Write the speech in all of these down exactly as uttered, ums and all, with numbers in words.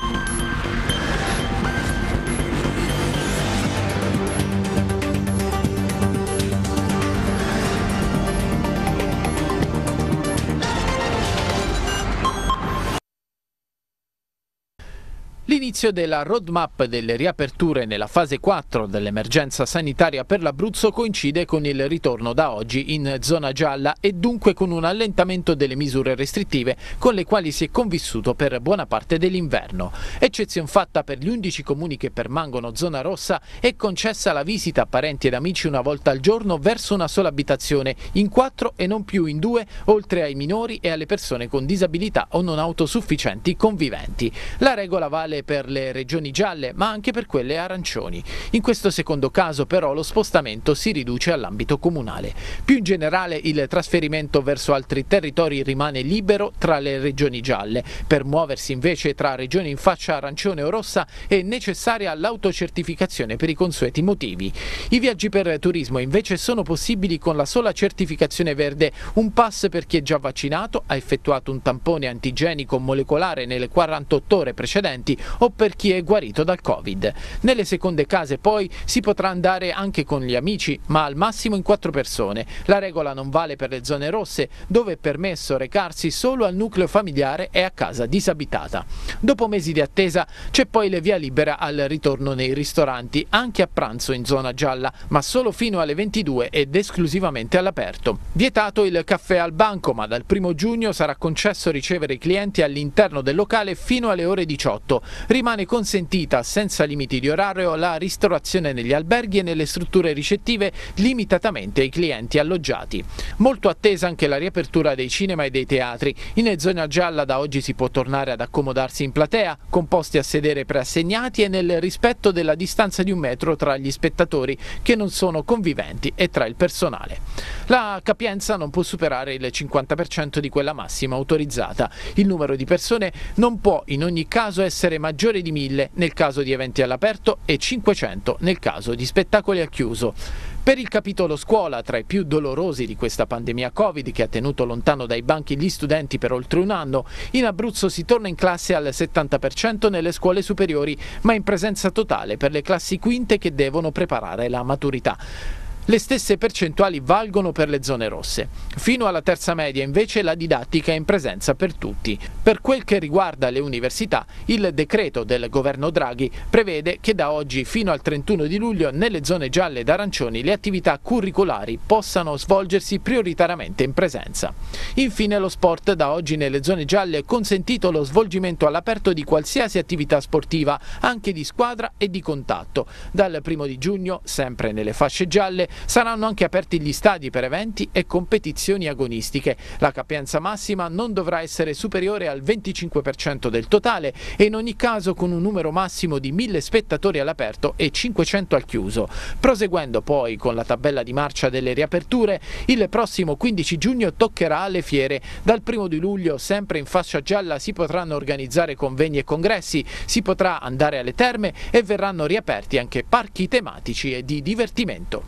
L'inizio della roadmap delle riaperture nella fase quattro dell'emergenza sanitaria per l'Abruzzo coincide con il ritorno da oggi in zona gialla e dunque con un allentamento delle misure restrittive con le quali si è convissuto per buona parte dell'inverno. Eccezion fatta per gli undici comuni che permangono zona rossa, è concessa la visita a parenti ed amici una volta al giorno verso una sola abitazione, in quattro e non più in due, oltre ai minori e alle persone con disabilità o non autosufficienti conviventi. La regola vale per le regioni gialle, ma anche per quelle arancioni. In questo secondo caso però lo spostamento si riduce all'ambito comunale. Più in generale il trasferimento verso altri territori rimane libero tra le regioni gialle. Per muoversi invece tra regioni in fascia arancione o rossa è necessaria l'autocertificazione per i consueti motivi. I viaggi per turismo invece sono possibili con la sola certificazione verde, un pass per chi è già vaccinato, ha effettuato un tampone antigenico molecolare nelle quarantotto ore precedenti o per chi è guarito dal Covid. Nelle seconde case poi si potrà andare anche con gli amici, ma al massimo in quattro persone. La regola non vale per le zone rosse, dove è permesso recarsi solo al nucleo familiare e a casa disabitata. Dopo mesi di attesa c'è poi il via libera al ritorno nei ristoranti, anche a pranzo in zona gialla, ma solo fino alle ventidue ed esclusivamente all'aperto. Vietato il caffè al banco, ma dal primo giugno sarà concesso ricevere i clienti all'interno del locale fino alle ore diciotto. Rimane consentita, senza limiti di orario, la ristorazione negli alberghi e nelle strutture ricettive limitatamente ai clienti alloggiati. Molto attesa anche la riapertura dei cinema e dei teatri. In zona gialla da oggi si può tornare ad accomodarsi in platea, con posti a sedere preassegnati e nel rispetto della distanza di un metro tra gli spettatori che non sono conviventi e tra il personale. La capienza non può superare il cinquanta per cento di quella massima autorizzata. Il numero di persone non può in ogni caso essere maggiore di mille nel caso di eventi all'aperto e cinquecento nel caso di spettacoli al chiuso. Per il capitolo scuola, tra i più dolorosi di questa pandemia Covid che ha tenuto lontano dai banchi gli studenti per oltre un anno, in Abruzzo si torna in classe al settanta per cento nelle scuole superiori, ma in presenza totale per le classi quinte che devono preparare la maturità. Le stesse percentuali valgono per le zone rosse. Fino alla terza media invece la didattica è in presenza per tutti. Per quel che riguarda le università, il decreto del governo Draghi prevede che da oggi fino al trentuno di luglio nelle zone gialle ed arancioni le attività curricolari possano svolgersi prioritariamente in presenza. Infine lo sport: da oggi nelle zone gialle è consentito lo svolgimento all'aperto di qualsiasi attività sportiva, anche di squadra e di contatto. Dal primo di giugno, sempre nelle fasce gialle, saranno anche aperti gli stadi per eventi e competizioni agonistiche. La capienza massima non dovrà essere superiore al venticinque per cento del totale e in ogni caso con un numero massimo di mille spettatori all'aperto e cinquecento al chiuso. Proseguendo poi con la tabella di marcia delle riaperture, il prossimo quindici giugno toccherà alle fiere. Dal primo di luglio, sempre in fascia gialla, si potranno organizzare convegni e congressi, si potrà andare alle terme e verranno riaperti anche parchi tematici e di divertimento.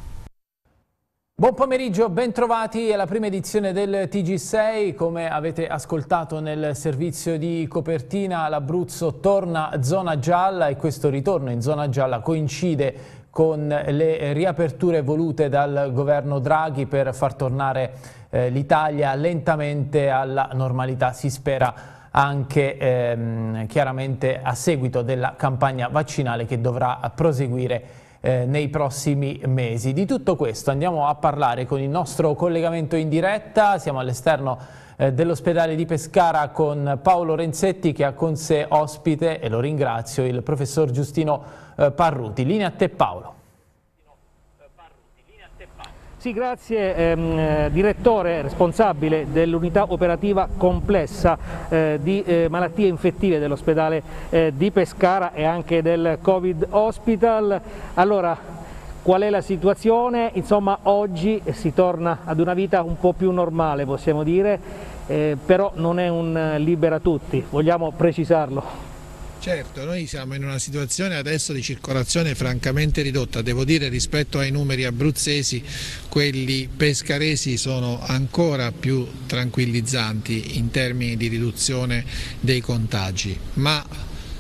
Buon pomeriggio, ben trovati alla prima edizione del T G sei. Come avete ascoltato nel servizio di copertina, l'Abruzzo torna zona gialla e questo ritorno in zona gialla coincide con le riaperture volute dal governo Draghi per far tornare eh, l'Italia lentamente alla normalità, si spera anche ehm, chiaramente a seguito della campagna vaccinale che dovrà proseguire Eh, nei prossimi mesi. Di tutto questo andiamo a parlare con il nostro collegamento in diretta. Siamo all'esterno eh, dell'ospedale di Pescara con Paolo Renzetti, che ha con sé ospite, e lo ringrazio, il professor Giustino eh, Parruti. Linea a te, Paolo. Sì, grazie ehm, direttore responsabile dell'unità operativa complessa eh, di eh, malattie infettive dell'ospedale eh, di Pescara e anche del Covid Hospital. Allora, qual è la situazione? Insomma, oggi si torna ad una vita un po' più normale, possiamo dire, eh, però non è un libera tutti, vogliamo precisarlo. Certo, noi siamo in una situazione adesso di circolazione francamente ridotta, devo dire rispetto ai numeri abruzzesi, quelli pescaresi sono ancora più tranquillizzanti in termini di riduzione dei contagi, ma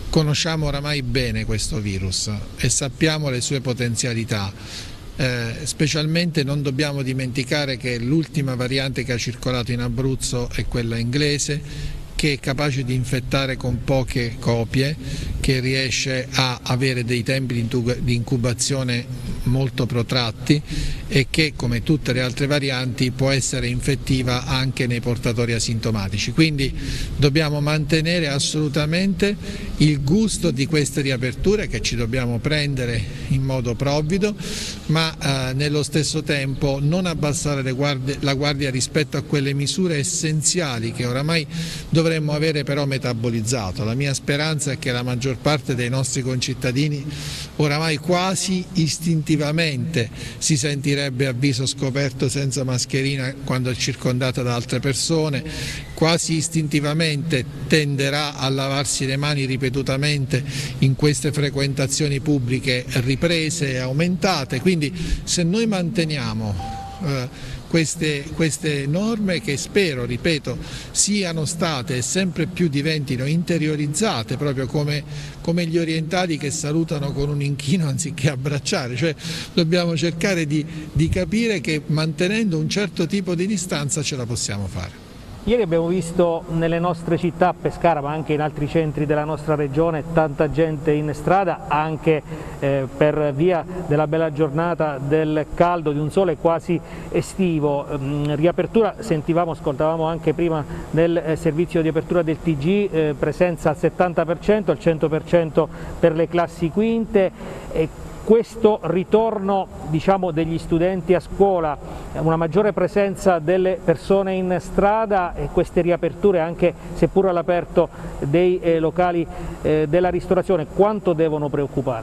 conosciamo oramai bene questo virus e sappiamo le sue potenzialità. Eh, specialmente non dobbiamo dimenticare che l'ultima variante che ha circolato in Abruzzo è quella inglese, che è capace di infettare con poche copie, che riesce a avere dei tempi di incubazione molto protratti e che, come tutte le altre varianti, può essere infettiva anche nei portatori asintomatici. Quindi dobbiamo mantenere assolutamente il gusto di queste riaperture, che ci dobbiamo prendere in modo provvido, ma eh, nello stesso tempo non abbassare le guardie, la guardia rispetto a quelle misure essenziali che oramai dovremmo avere però metabolizzato. La mia speranza è che la maggior parte dei nostri concittadini oramai quasi istintivamente si sentirebbe a viso scoperto senza mascherina quando è circondata da altre persone, quasi istintivamente tenderà a lavarsi le mani ripetutamente in queste frequentazioni pubbliche riprese e aumentate. Quindi se noi manteniamo eh, Queste, queste norme, che spero, ripeto, siano state e sempre più diventino interiorizzate, proprio come, come gli orientali che salutano con un inchino anziché abbracciare, cioè dobbiamo cercare di, di capire che mantenendo un certo tipo di distanza ce la possiamo fare. Ieri abbiamo visto nelle nostre città, Pescara ma anche in altri centri della nostra regione, tanta gente in strada, anche eh, per via della bella giornata, del caldo, di un sole quasi estivo. Mm, riapertura, sentivamo, ascoltavamo anche prima nel eh, servizio di apertura del T G, eh, presenza al settanta per cento, al cento per cento per le classi quinte. E questo ritorno, diciamo, degli studenti a scuola, una maggiore presenza delle persone in strada e queste riaperture anche seppur all'aperto dei eh, locali eh, della ristorazione, quanto devono preoccupare?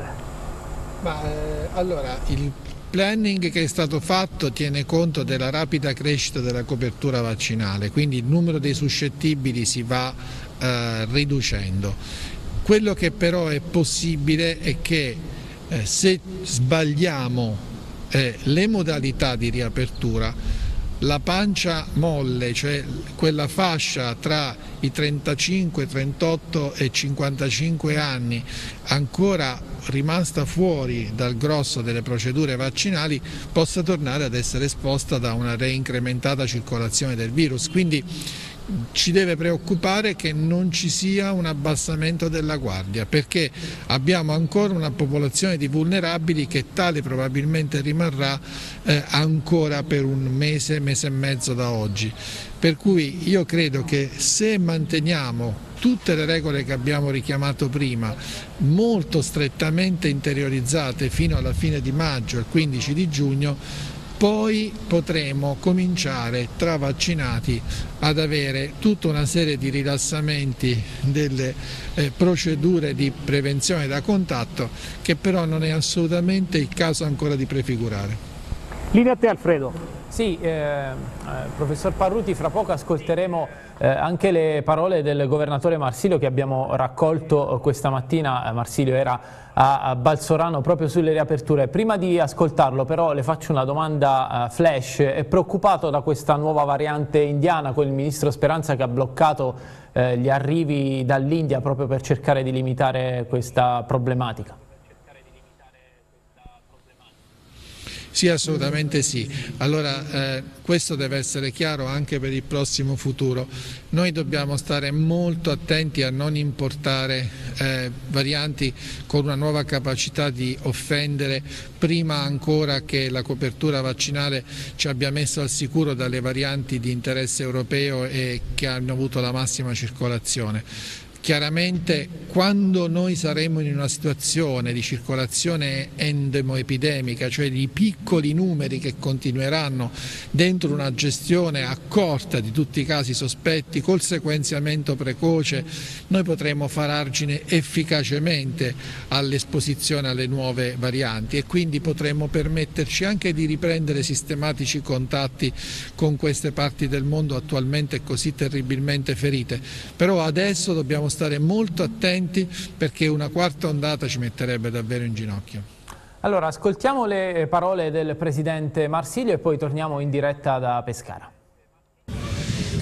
Ma, eh, allora, il planning che è stato fatto tiene conto della rapida crescita della copertura vaccinale, quindi il numero dei suscettibili si va eh, riducendo. Quello che però è possibile è che Eh, se sbagliamo eh, le modalità di riapertura, la pancia molle, cioè quella fascia tra i trentacinque, trentotto e cinquantacinque anni ancora rimasta fuori dal grosso delle procedure vaccinali, possa tornare ad essere esposta da una reincrementata circolazione del virus. Quindi ci deve preoccupare che non ci sia un abbassamento della guardia, perché abbiamo ancora una popolazione di vulnerabili che tale probabilmente rimarrà eh, ancora per un mese, mese e mezzo da oggi. Per cui io credo che se manteniamo tutte le regole che abbiamo richiamato prima molto strettamente interiorizzate fino alla fine di maggio, il quindici di giugno, poi potremo cominciare tra vaccinati ad avere tutta una serie di rilassamenti delle eh, procedure di prevenzione da contatto, che però non è assolutamente il caso ancora di prefigurare. Linea a te, Alfredo. Sì, eh, eh, professor Parruti, fra poco ascolteremo eh, anche le parole del governatore Marsilio che abbiamo raccolto questa mattina. Marsilio era a, a Balsorano proprio sulle riaperture. Prima di ascoltarlo però le faccio una domanda uh, flash. È preoccupato da questa nuova variante indiana, con il ministro Speranza che ha bloccato eh, gli arrivi dall'India proprio per cercare di limitare questa problematica? Sì, assolutamente sì. Allora, eh, questo deve essere chiaro anche per il prossimo futuro. Noi dobbiamo stare molto attenti a non importare eh, varianti con una nuova capacità di offendere, prima ancora che la copertura vaccinale ci abbia messo al sicuro dalle varianti di interesse europeo e che hanno avuto la massima circolazione. Chiaramente quando noi saremo in una situazione di circolazione endemoepidemica, cioè di piccoli numeri che continueranno dentro una gestione accorta di tutti i casi sospetti col sequenziamento precoce, noi potremo far argine efficacemente all'esposizione alle nuove varianti e quindi potremo permetterci anche di riprendere sistematici contatti con queste parti del mondo attualmente così terribilmente ferite. Però adesso dobbiamo stare molto attenti, perché una quarta ondata ci metterebbe davvero in ginocchio. Allora, ascoltiamo le parole del presidente Marsilio e poi torniamo in diretta da Pescara.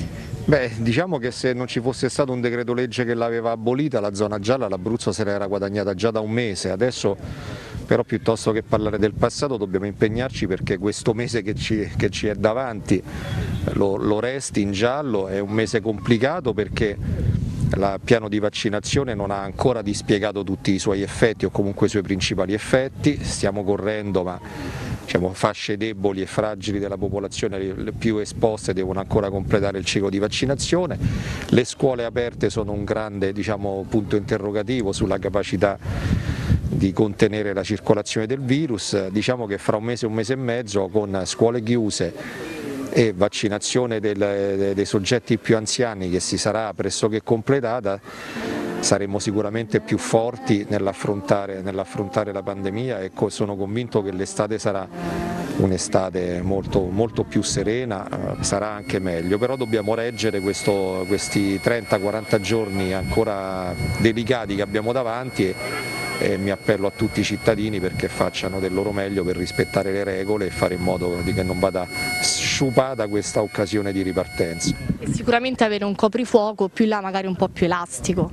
Beh, diciamo che se non ci fosse stato un decreto legge che l'aveva abolita, la zona gialla l'Abruzzo se l'era guadagnata già da un mese. Adesso però piuttosto che parlare del passato dobbiamo impegnarci perché questo mese che ci, che ci è davanti lo, lo resti in giallo. È un mese complicato perché il piano di vaccinazione non ha ancora dispiegato tutti i suoi effetti o comunque i suoi principali effetti, stiamo correndo ma diciamo, fasce deboli e fragili della popolazione più esposte devono ancora completare il ciclo di vaccinazione, le scuole aperte sono un grande diciamo, punto interrogativo sulla capacità di contenere la circolazione del virus, diciamo che fra un mese e un mese e mezzo con scuole chiuse e vaccinazione del, dei soggetti più anziani che si sarà pressoché completata saremo sicuramente più forti nell'affrontare, nell'affrontare la pandemia e sono convinto che l'estate sarà un'estate molto, molto più serena, sarà anche meglio, però dobbiamo reggere questo, questi trenta quaranta giorni ancora delicati che abbiamo davanti e, e mi appello a tutti i cittadini perché facciano del loro meglio per rispettare le regole e fare in modo che non vada sciupata questa occasione di ripartenza. E sicuramente avere un coprifuoco più là magari un po' più elastico.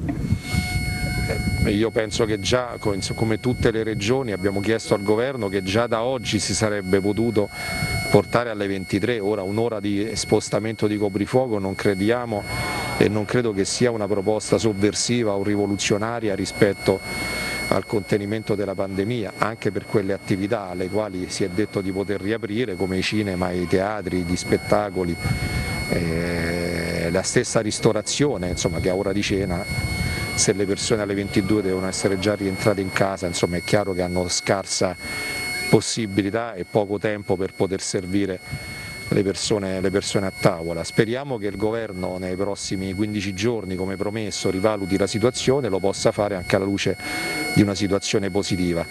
Io penso che già, come tutte le regioni, abbiamo chiesto al governo che già da oggi si sarebbe potuto portare alle ventitré, ora un'ora di spostamento di coprifuoco non crediamo e non credo che sia una proposta sovversiva o rivoluzionaria rispetto al contenimento della pandemia, anche per quelle attività alle quali si è detto di poter riaprire come i cinema, i teatri, gli spettacoli, eh, la stessa ristorazione, insomma, che a ora di cena se le persone alle ventidue devono essere già rientrate in casa, insomma è chiaro che hanno scarsa possibilità e poco tempo per poter servire le persone, le persone a tavola. Speriamo che il governo nei prossimi quindici giorni, come promesso, rivaluti la situazione e lo possa fare anche alla luce di una situazione positiva.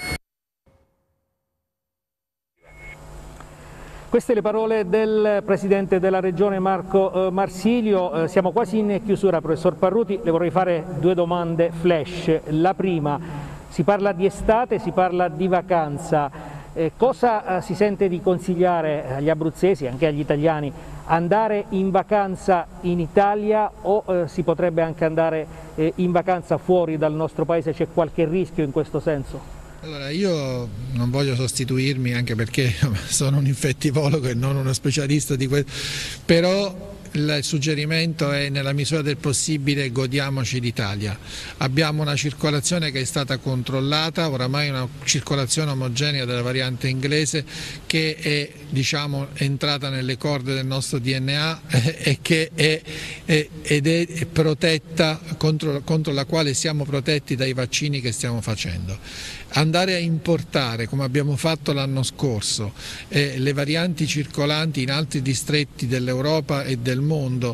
Queste le parole del Presidente della Regione Marco eh, Marsilio. Eh, siamo quasi in chiusura, professor Parruti, le vorrei fare due domande flash. La prima, si parla di estate, si parla di vacanza, eh, cosa eh, si sente di consigliare agli abruzzesi, anche agli italiani, andare in vacanza in Italia o eh, si potrebbe anche andare eh, in vacanza fuori dal nostro paese, c'è qualche rischio in questo senso? Allora, io non voglio sostituirmi anche perché sono un infettivologo e non uno specialista di questo, però il suggerimento è nella misura del possibile godiamoci l'Italia. Abbiamo una circolazione che è stata controllata, oramai una circolazione omogenea della variante inglese che è diciamo, entrata nelle corde del nostro D N A e che è, è, ed è protetta, contro, contro la quale siamo protetti dai vaccini che stiamo facendo. Andare a importare, come abbiamo fatto l'anno scorso, eh, le varianti circolanti in altri distretti dell'Europa e del mondo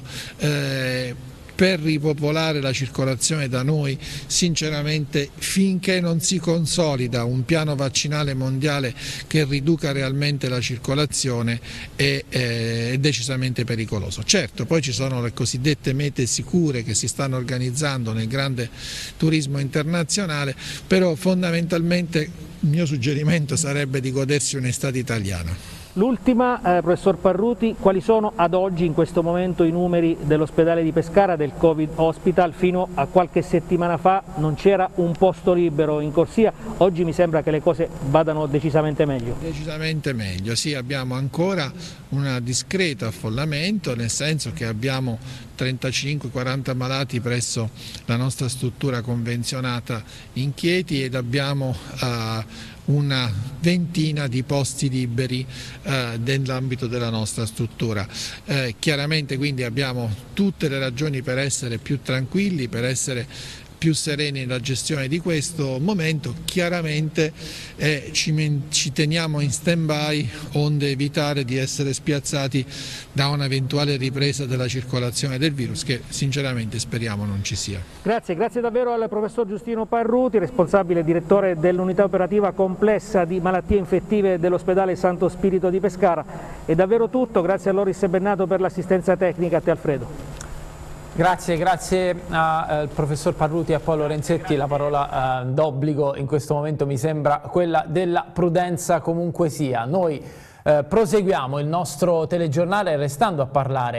eh, per ripopolare la circolazione da noi, sinceramente finché non si consolida un piano vaccinale mondiale che riduca realmente la circolazione è, è decisamente pericoloso. Certo, poi ci sono le cosiddette mete sicure che si stanno organizzando nel grande turismo internazionale, però fondamentalmente il mio suggerimento sarebbe di godersi un'estate italiana. L'ultima, eh, professor Parruti, quali sono ad oggi in questo momento i numeri dell'ospedale di Pescara, del Covid Hospital? Fino a qualche settimana fa non c'era un posto libero in corsia, oggi mi sembra che le cose vadano decisamente meglio. Decisamente meglio, sì, abbiamo ancora un discreto affollamento, nel senso che abbiamo trentacinque quaranta malati presso la nostra struttura convenzionata in Chieti ed abbiamo uh, una ventina di posti liberi eh, nell'ambito della nostra struttura. Eh, chiaramente quindi abbiamo tutte le ragioni per essere più tranquilli, per essere più sereni nella gestione di questo momento. Chiaramente eh, ci, ci teniamo in stand-by onde evitare di essere spiazzati da un'eventuale ripresa della circolazione del virus che sinceramente speriamo non ci sia. Grazie, grazie davvero al professor Giustino Parruti, responsabile e direttore dell'unità operativa complessa di malattie infettive dell'ospedale Santo Spirito di Pescara. È davvero tutto, grazie a Loris Bennato per l'assistenza tecnica, a te Alfredo. Grazie, grazie al eh, professor Parruti e a Paolo Renzetti. La parola eh, d'obbligo in questo momento mi sembra quella della prudenza comunque sia. Noi eh, proseguiamo il nostro telegiornale restando a parlare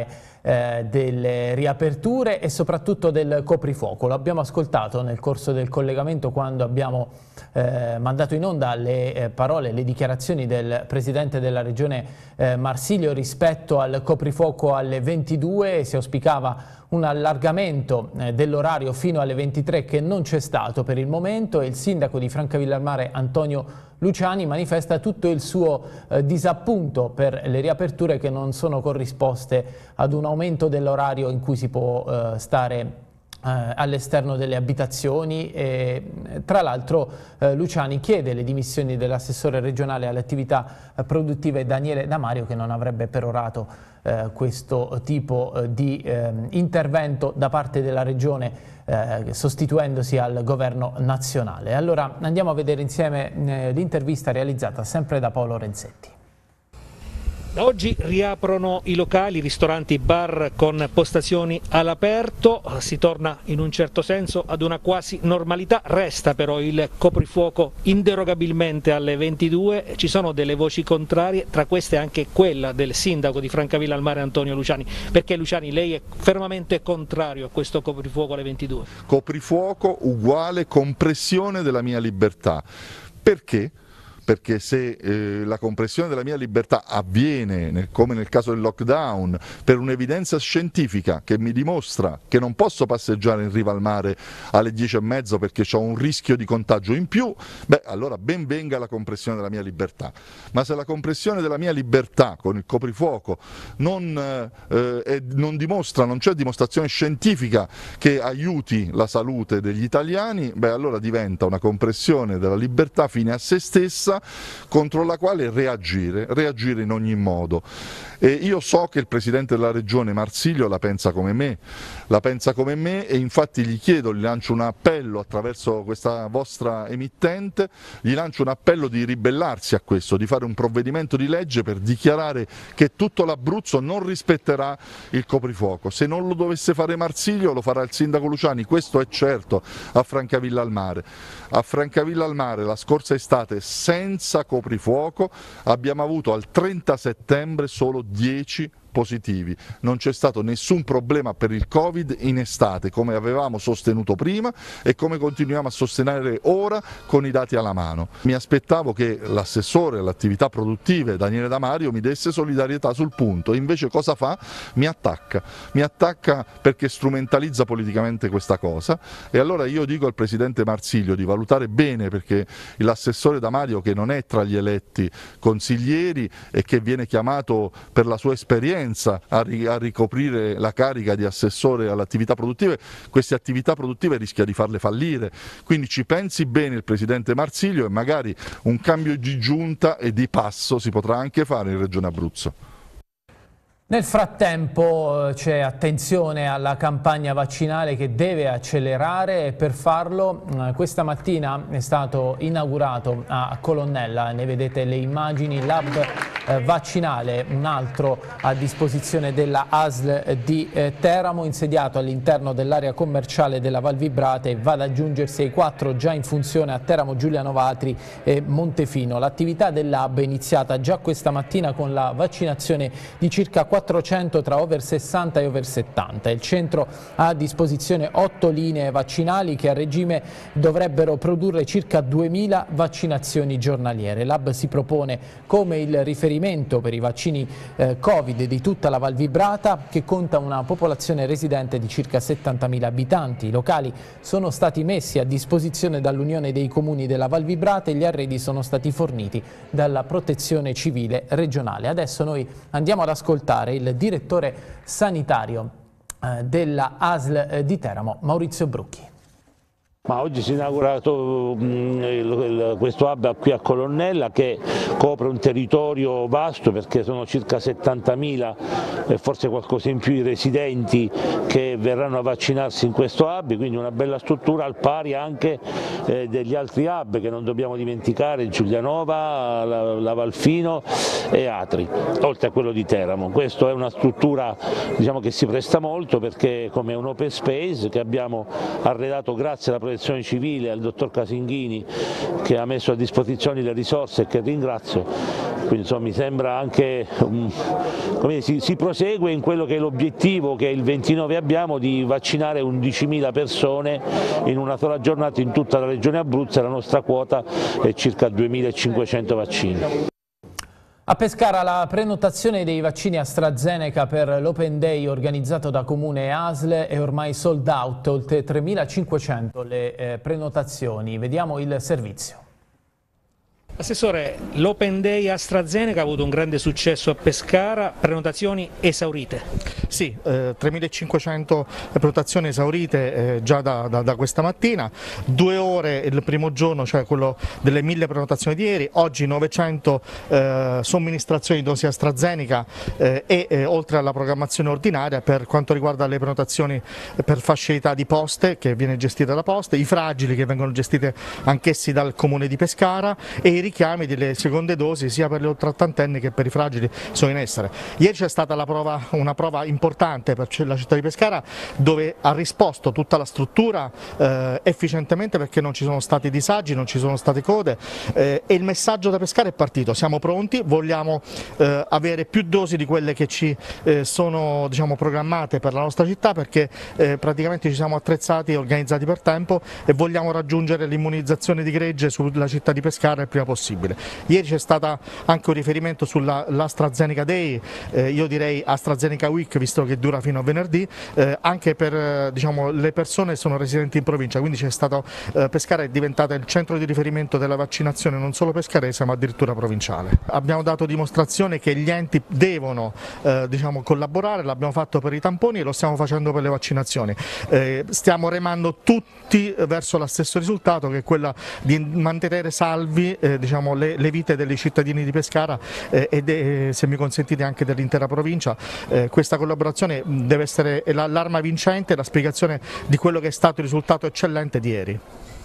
eh, delle riaperture e soprattutto del coprifuoco. Lo abbiamo ascoltato nel corso del collegamento quando abbiamo eh, mandato in onda le eh, parole, le dichiarazioni del Presidente della Regione eh, Marsilio rispetto al coprifuoco alle ventidue. Si auspicava un allargamento eh, dell'orario fino alle ventitré che non c'è stato per il momento, e il sindaco di Francavilla al Mare Antonio Luciani manifesta tutto il suo eh, disappunto per le riaperture che non sono corrisposte ad un aumento dell'orario in cui si può eh, stare Eh, all'esterno delle abitazioni. E, tra l'altro eh, Luciani chiede le dimissioni dell'assessore regionale alle attività eh, produttive Daniele Damario, che non avrebbe perorato eh, questo tipo eh, di eh, intervento da parte della regione eh, sostituendosi al governo nazionale. Allora andiamo a vedere insieme eh, l'intervista realizzata sempre da Paolo Renzetti. Da oggi riaprono i locali, ristoranti, bar con postazioni all'aperto, si torna in un certo senso ad una quasi normalità, resta però il coprifuoco inderogabilmente alle ventidue, ci sono delle voci contrarie, tra queste anche quella del sindaco di Francavilla al Mare Antonio Luciani. Perché Luciani, lei è fermamente contrario a questo coprifuoco alle ventidue? Coprifuoco uguale compressione della mia libertà. Perché? Perché se eh, la compressione della mia libertà avviene, nel, come nel caso del lockdown, per un'evidenza scientifica che mi dimostra che non posso passeggiare in riva al mare alle dieci e mezzo perché ho un rischio di contagio in più, beh allora ben venga la compressione della mia libertà. Ma se la compressione della mia libertà con il coprifuoco non, eh, è, non dimostra, non c'è dimostrazione scientifica che aiuti la salute degli italiani, beh allora diventa una compressione della libertà fine a se stessa, contro la quale reagire, reagire in ogni modo. E io so che il Presidente della Regione Marsilio la pensa come me, la pensa come me e infatti gli chiedo, gli lancio un appello attraverso questa vostra emittente, gli lancio un appello di ribellarsi a questo, di fare un provvedimento di legge per dichiarare che tutto l'Abruzzo non rispetterà il coprifuoco. Se non lo dovesse fare Marsilio lo farà il sindaco Luciani, questo è certo, a Francavilla al Mare. A Francavilla al Mare la scorsa estate senza coprifuoco abbiamo avuto al trenta settembre solo dieci positivi, non c'è stato nessun problema per il Covid in estate come avevamo sostenuto prima e come continuiamo a sostenere ora con i dati alla mano. Mi aspettavo che l'assessore alle attività produttive Daniele Damario mi desse solidarietà sul punto, invece cosa fa? Mi attacca, mi attacca perché strumentalizza politicamente questa cosa e allora io dico al Presidente Marsilio di valutare bene, perché l'assessore Damario, che non è tra gli eletti consiglieri e che viene chiamato per la sua esperienza A, ri, a ricoprire la carica di assessore alle attività produttive, queste attività produttive rischia di farle fallire, quindi ci pensi bene il Presidente Marsilio e magari un cambio di giunta e di passo si potrà anche fare in Regione Abruzzo. Nel frattempo c'è attenzione alla campagna vaccinale che deve accelerare e per farlo questa mattina è stato inaugurato a Colonnella, ne vedete le immagini, l'hub vaccinale, un altro a disposizione della A S L di Teramo, insediato all'interno dell'area commerciale della Val Vibrata e va ad aggiungersi ai quattro già in funzione a Teramo, Giuliano Vatri e Montefino. L'attività dell'hub è iniziata già questa mattina con la vaccinazione di circa quattrocento tra over sessanta e over settanta. Il centro ha a disposizione otto linee vaccinali che a regime dovrebbero produrre circa duemila vaccinazioni giornaliere. L'hub si propone come il riferimento per i vaccini eh, Covid di tutta la Val Vibrata, che conta una popolazione residente di circa settantamila abitanti. I locali sono stati messi a disposizione dall'Unione dei Comuni della Val Vibrata e gli arredi sono stati forniti dalla Protezione Civile regionale. Adesso noi andiamo ad ascoltare il direttore sanitario eh, della A S L di Teramo, Maurizio Brucchi. Ma oggi si è inaugurato mh, questo hub qui a Colonnella che copre un territorio vasto perché sono circa settantamila e forse qualcosa in più i residenti che verranno a vaccinarsi in questo hub, quindi una bella struttura al pari anche eh, degli altri hub che non dobbiamo dimenticare, Giulianova, la, la Valfino e Atri, oltre a quello di Teramo. Questa è una struttura, diciamo, che si presta molto perché come un open space che abbiamo arredato grazie alla Protezione protezione civile, al dottor Casinghini che ha messo a disposizione le risorse e che ringrazio. Quindi insomma, mi sembra anche, um, come si, si prosegue in quello che è l'obiettivo che il ventinove abbiamo di vaccinare undicimila persone in una sola giornata in tutta la regione Abruzzo, e la nostra quota è circa duemilacinquecento vaccini. A Pescara la prenotazione dei vaccini AstraZeneca per l'Open Day organizzato da Comune e A S L è ormai sold out, oltre tremilacinquecento le eh, prenotazioni. Vediamo il servizio. Assessore, l'Open Day AstraZeneca ha avuto un grande successo a Pescara, prenotazioni esaurite. Sì, eh, tremilacinquecento prenotazioni esaurite eh, già da, da, da questa mattina, due ore il primo giorno, cioè quello delle mille prenotazioni di ieri, oggi novecento eh, somministrazioni di dosi AstraZeneca eh, e eh, oltre alla programmazione ordinaria per quanto riguarda le prenotazioni per facilità di poste che viene gestita da Poste, i fragili che vengono gestite anch'essi dal Comune di Pescara e i richiami delle seconde dosi sia per gli oltreottantenni che per i fragili sono in essere. Ieri c'è stata la prova, una prova importante per la città di Pescara dove ha risposto tutta la struttura eh, efficientemente perché non ci sono stati disagi, non ci sono state code eh, e il messaggio da Pescara è partito, siamo pronti, vogliamo eh, avere più dosi di quelle che ci eh, sono diciamo, programmate per la nostra città perché eh, praticamente ci siamo attrezzati e organizzati per tempo e vogliamo raggiungere l'immunizzazione di gregge sulla città di Pescara il prima possibile. Ieri c'è stato anche un riferimento sull'AstraZeneca Day, eh, io direi AstraZeneca Week visto che dura fino a venerdì, eh, anche per eh, diciamo, le persone che sono residenti in provincia, quindi c'è stato, eh, Pescara è diventata il centro di riferimento della vaccinazione non solo pescarese ma addirittura provinciale. Abbiamo dato dimostrazione che gli enti devono eh, diciamo, collaborare, l'abbiamo fatto per i tamponi e lo stiamo facendo per le vaccinazioni. Eh, stiamo remando tutti verso lo stesso risultato che è quella di mantenere salvi eh, diciamo, le, le vite dei cittadini di Pescara eh, e de, se mi consentite anche dell'intera provincia. Eh, questa collaborazione deve essere l'arma vincente, la spiegazione di quello che è stato il risultato eccellente di ieri.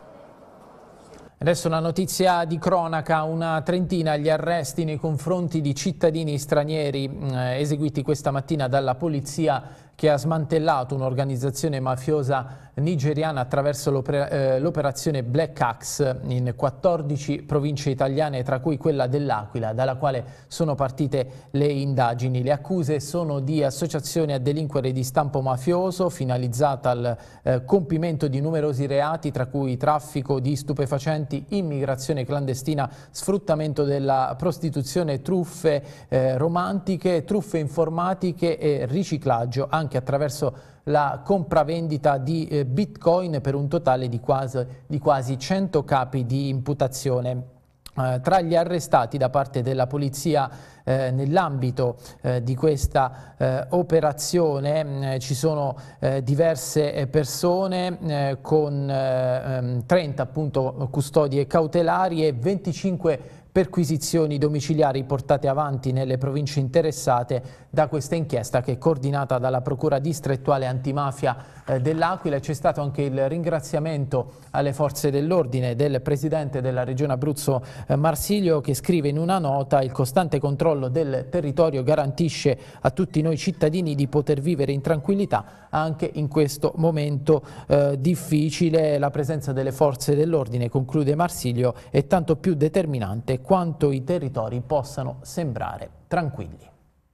Adesso una notizia di cronaca, una trentina gli arresti nei confronti di cittadini stranieri eh, eseguiti questa mattina dalla polizia che ha smantellato un'organizzazione mafiosa nigeriana attraverso l'operazione Black Axe in quattordici province italiane, tra cui quella dell'Aquila, dalla quale sono partite le indagini. Le accuse sono di associazione a delinquere di stampo mafioso finalizzata al eh, compimento di numerosi reati, tra cui traffico di stupefacenti, immigrazione clandestina, sfruttamento della prostituzione, truffe eh, romantiche, truffe informatiche e riciclaggio, anche attraverso la compravendita di eh, bitcoin per un totale di quasi, di quasi cento capi di imputazione. Eh, tra gli arrestati da parte della polizia eh, nell'ambito eh, di questa eh, operazione eh, ci sono eh, diverse persone eh, con eh, trenta appunto custodie cautelari e venticinque perquisizioni domiciliari portate avanti nelle province interessate da questa inchiesta che è coordinata dalla Procura Distrettuale Antimafia eh, dell'Aquila. C'è stato anche il ringraziamento alle forze dell'ordine del Presidente della Regione Abruzzo eh, Marsilio, che scrive in una nota: il costante controllo del territorio garantisce a tutti noi cittadini di poter vivere in tranquillità anche in questo momento eh, difficile. La presenza delle forze dell'ordine, conclude Marsilio, è tanto più determinante quanto i territori possano sembrare tranquilli.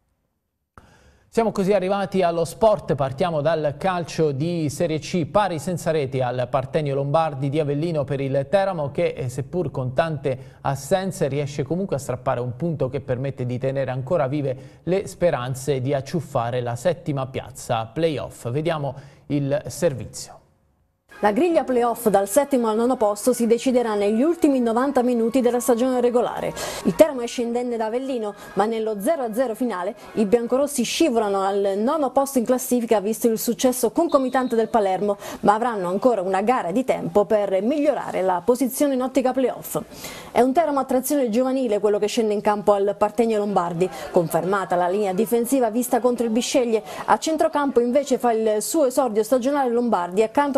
Siamo così arrivati allo sport, partiamo dal calcio di Serie C, pari senza reti al Partenio Lombardi di Avellino per il Teramo che, seppur con tante assenze, riesce comunque a strappare un punto che permette di tenere ancora vive le speranze di acciuffare la settima piazza playoff. Vediamo il servizio. La griglia playoff dal settimo al nono posto si deciderà negli ultimi novanta minuti della stagione regolare. Il Teramo esce indenne da Avellino, ma nello zero a zero finale i biancorossi scivolano al nono posto in classifica visto il successo concomitante del Palermo, ma avranno ancora una gara di tempo per migliorare la posizione in ottica playoff. È un Teramo a trazione giovanile quello che scende in campo al Partenio Lombardi, confermata la linea difensiva vista contro il Bisceglie. A centrocampo invece fa il suo esordio stagionale Lombardi accanto ad Arrigoni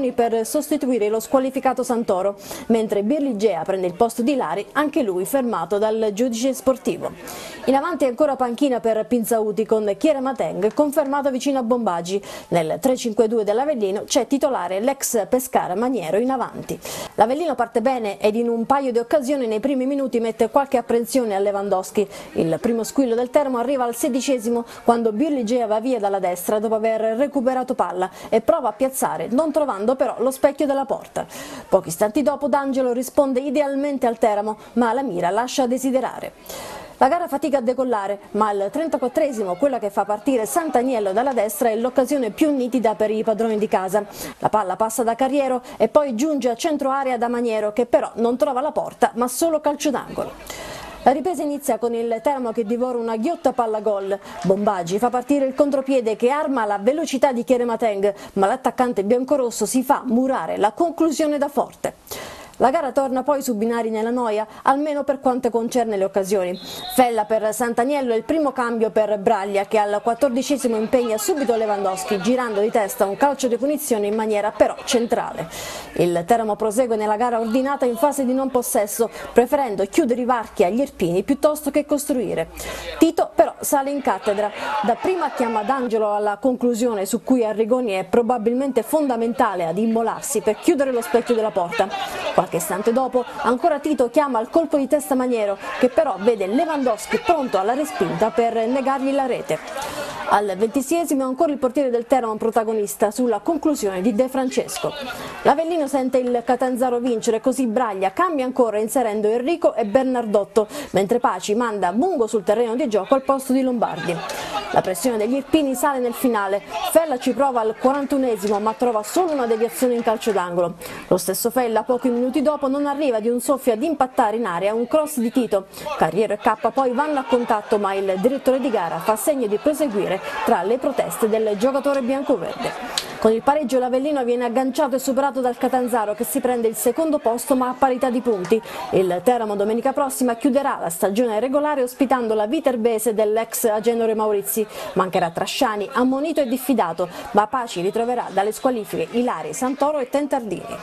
Arrigoni per sostituire lo squalificato Santoro, mentre Birligea prende il posto di Lari, anche lui fermato dal giudice sportivo. In avanti ancora panchina per Pinzauti con Chieremateng confermato vicino a Bombagi. Nel tre cinque due dell'Avellino c'è titolare l'ex Pescara Maniero in avanti. L'Avellino parte bene ed in un paio di occasioni nei primi minuti mette qualche apprensione a Lewandowski. Il primo squillo del Teramo arriva al sedicesimo quando Birligea va via dalla destra dopo aver recuperato palla e prova a piazzare, non trovando però lo specchio della porta. Pochi istanti dopo D'Angelo risponde idealmente al Teramo, ma la mira lascia a desiderare. La gara fatica a decollare, ma al trentaquattresimo quella che fa partire Sant'Agnello dalla destra è l'occasione più nitida per i padroni di casa. La palla passa da Carriero e poi giunge a centro area da Maniero, che però non trova la porta ma solo calcio d'angolo. La ripresa inizia con il Teramo che divora una ghiotta palla gol. Bombagi fa partire il contropiede che arma la velocità di Chieremateng, ma l'attaccante biancorosso si fa murare la conclusione da forte. La gara torna poi su binari nella noia, almeno per quanto concerne le occasioni. Fella per Sant'Agnello e il primo cambio per Braglia, che al quattordicesimo impegna subito Lewandowski, girando di testa un calcio di punizione in maniera però centrale. Il Teramo prosegue nella gara ordinata in fase di non possesso, preferendo chiudere i varchi agli Irpini piuttosto che costruire. Tito però sale in cattedra. Dapprima chiama D'Angelo alla conclusione, su cui Arrigoni è probabilmente fondamentale ad immolarsi per chiudere lo specchio della porta. Qualche istante dopo ancora Tito chiama al colpo di testa Maniero, che però vede Lewandowski pronto alla respinta per negargli la rete. Al ventiseiesimo ancora il portiere del Teramo protagonista sulla conclusione di De Francesco. L'Avellino sente il Catanzaro vincere, così Braglia cambia ancora inserendo Enrico e Bernardotto, mentre Paci manda Mungo sul terreno di gioco al posto di Lombardi. La pressione degli Irpini sale nel finale. Fella ci prova al quarantunesimo ma trova solo una deviazione in calcio d'angolo. Lo stesso Fella pochi minuti dopo non arriva di un soffio ad impattare in area un cross di Tito. Carriero e K poi vanno a contatto, ma il direttore di gara fa segno di proseguire tra le proteste del giocatore biancoverde. Con il pareggio l'Avellino viene agganciato e superato dal Catanzaro, che si prende il secondo posto ma a parità di punti. Il Teramo domenica prossima chiuderà la stagione regolare ospitando la Viterbese dell'ex Agenore Maurizi. Mancherà Trasciani, ammonito e diffidato, ma Paci ritroverà dalle squalifiche Ilari, Santoro e Tentardini.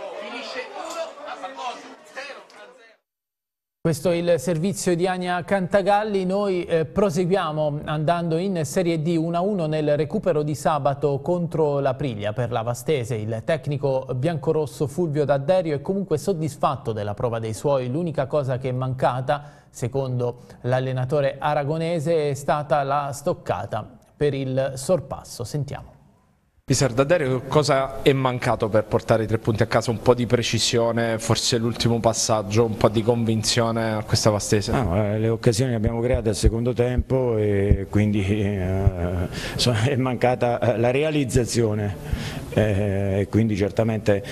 Questo è il servizio di Ania Cantagalli. Noi eh, proseguiamo andando in Serie D uno a uno nel recupero di sabato contro l'Aprilia per la Vastese. Il tecnico biancorosso Fulvio D'Adderio è comunque soddisfatto della prova dei suoi. L'unica cosa che è mancata, secondo l'allenatore aragonese, è stata la stoccata per il sorpasso. Sentiamo. Mister D'Adderio, cosa è mancato per portare i tre punti a casa? Un po' di precisione, forse l'ultimo passaggio, un po' di convinzione a questa Vastese? No, le occasioni le abbiamo create al secondo tempo e quindi eh, è mancata la realizzazione e eh, quindi certamente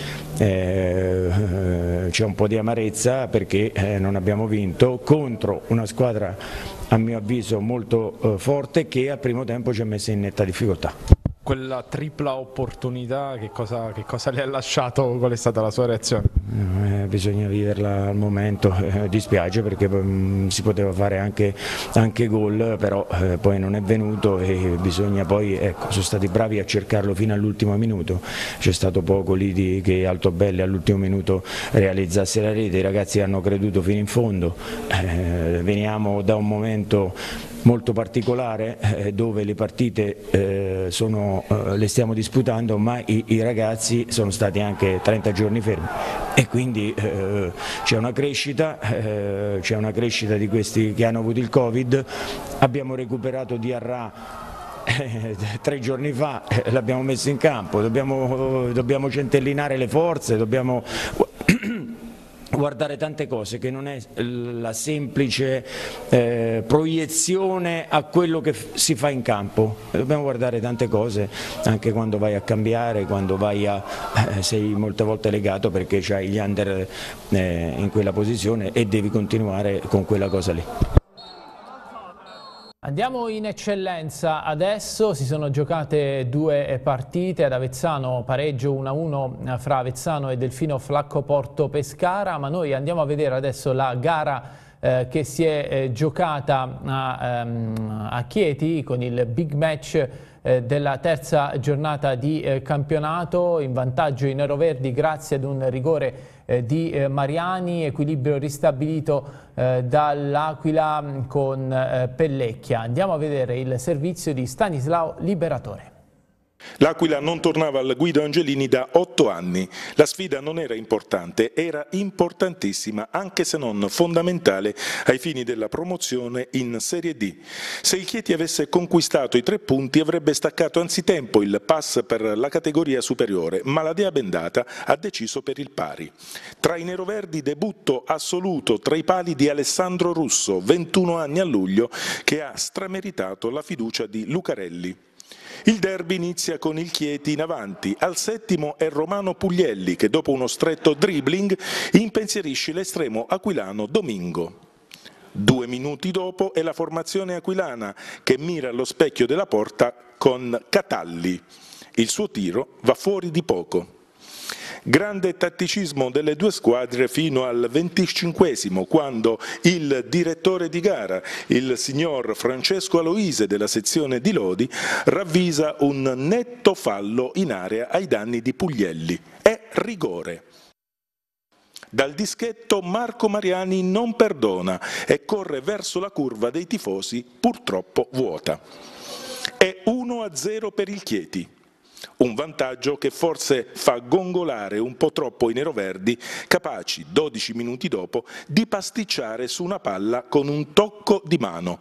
eh, c'è un po' di amarezza perché eh, non abbiamo vinto contro una squadra a mio avviso molto eh, forte che al primo tempo ci ha messo in netta difficoltà. Quella tripla opportunità, che cosa, che cosa le ha lasciato? Qual è stata la sua reazione? Eh, bisogna viverla al momento, eh, dispiace perché mh, si poteva fare anche, anche gol, però eh, poi non è venuto e bisogna poi, ecco, sono stati bravi a cercarlo fino all'ultimo minuto, c'è stato poco lì di, che Altobelli all'ultimo minuto realizzasse la rete, i ragazzi hanno creduto fino in fondo, eh, veniamo da un momento molto particolare eh, dove le partite eh, sono, eh, le stiamo disputando ma i, i ragazzi sono stati anche trenta giorni fermi e quindi eh, c'è una crescita, eh, c'è una crescita di questi che hanno avuto il Covid, abbiamo recuperato Diarra eh, tre giorni fa, eh, l'abbiamo messo in campo, dobbiamo, dobbiamo centellinare le forze, dobbiamo guardare tante cose che non è la semplice eh, proiezione a quello che si fa in campo, dobbiamo guardare tante cose anche quando vai a cambiare, quando vai a eh, sei molte volte legato perché c'hai gli under eh, in quella posizione e devi continuare con quella cosa lì. Andiamo in eccellenza adesso, si sono giocate due partite ad Avezzano, pareggio uno a uno fra Avezzano e Delfino Flacco Porto Pescara, ma noi andiamo a vedere adesso la gara eh, che si è eh, giocata a, um, a Chieti con il big match eh, della terza giornata di eh, campionato, in vantaggio i neroverdi grazie ad un rigore eh, di eh, Mariani, equilibrio ristabilito eh, dall'Aquila con eh, Pellecchia. Andiamo a vedere il servizio di Stanislao Liberatore. L'Aquila non tornava alla guida Angelini da otto anni. La sfida non era importante, era importantissima, anche se non fondamentale ai fini della promozione in Serie D. Se il Chieti avesse conquistato i tre punti avrebbe staccato anzitempo il pass per la categoria superiore, ma la Dea Bendata ha deciso per il pari. Tra i neroverdi debutto assoluto tra i pali di Alessandro Russo, ventuno anni a luglio, che ha strameritato la fiducia di Lucarelli. Il derby inizia con il Chieti in avanti, al settimo è Romano Puglielli che dopo uno stretto dribbling impensierisce l'estremo aquilano Domingo. Due minuti dopo è la formazione aquilana che mira allo specchio della porta con Catalli. Il suo tiro va fuori di poco. Grande tatticismo delle due squadre fino al venticinquesimo, quando il direttore di gara, il signor Francesco Aloise della sezione di Lodi, ravvisa un netto fallo in area ai danni di Puglielli. È rigore. Dal dischetto Marco Mariani non perdona e corre verso la curva dei tifosi, purtroppo vuota. È uno a zero per il Chieti. Un vantaggio che forse fa gongolare un po' troppo i neroverdi, capaci, dodici minuti dopo, di pasticciare su una palla con un tocco di mano.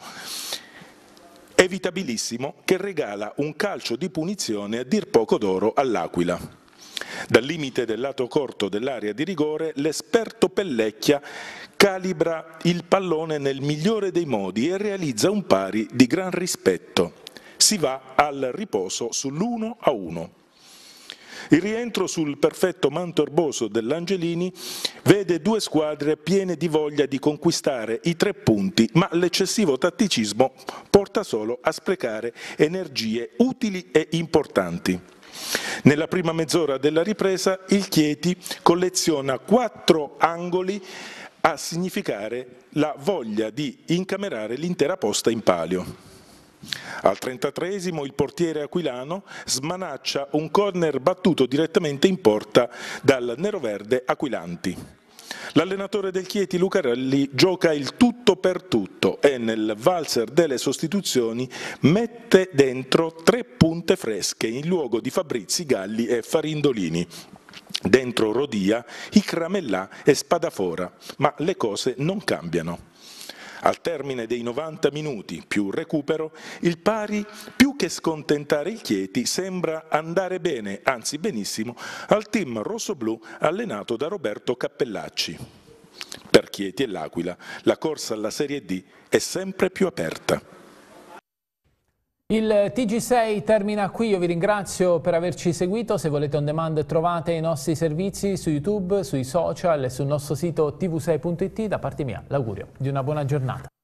Evitabilissimo, che regala un calcio di punizione a dir poco d'oro all'Aquila. Dal limite del lato corto dell'area di rigore, l'esperto Pellecchia calibra il pallone nel migliore dei modi e realizza un pari di gran rispetto. Si va al riposo sull'uno a uno. Il rientro sul perfetto manto erboso dell'Angelini vede due squadre piene di voglia di conquistare i tre punti, ma l'eccessivo tatticismo porta solo a sprecare energie utili e importanti. Nella prima mezz'ora della ripresa il Chieti colleziona quattro angoli a significare la voglia di incamerare l'intera posta in palio. Al trentatreesimo il portiere aquilano smanaccia un corner battuto direttamente in porta dal neroverde Aquilanti. L'allenatore del Chieti Lucarelli gioca il tutto per tutto e nel valzer delle sostituzioni mette dentro tre punte fresche in luogo di Fabrizi, Galli e Farindolini. Dentro Rodia, Icramellà e Spadafora, ma le cose non cambiano. Al termine dei novanta minuti più recupero, il pari, più che scontentare il Chieti, sembra andare bene, anzi benissimo, al team rossoblù allenato da Roberto Cappellacci. Per Chieti e l'Aquila la corsa alla Serie D è sempre più aperta. Il T G sei termina qui, io vi ringrazio per averci seguito. Se volete on demand trovate i nostri servizi su YouTube, sui social e sul nostro sito T V sei punto it. Da parte mia l'augurio di una buona giornata.